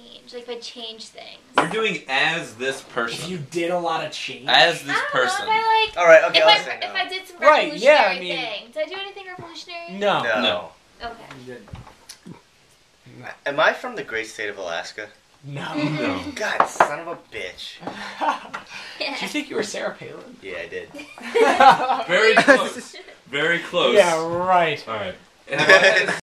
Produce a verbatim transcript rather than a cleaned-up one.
change? Like if I change things. You're doing as this person. If you did a lot of change. As this I don't person. know if I like. All right, okay, if I'll I say no. if I did some Right, revolutionary yeah, I mean- thing. Did I do anything revolutionary? No. No. No. Okay. Am I from the great state of Alaska? No. No. God, son of a bitch. Yeah. Do you think you were Sarah Palin? Yeah, I did. Very close. Very close. Yeah, right. All right. Have I had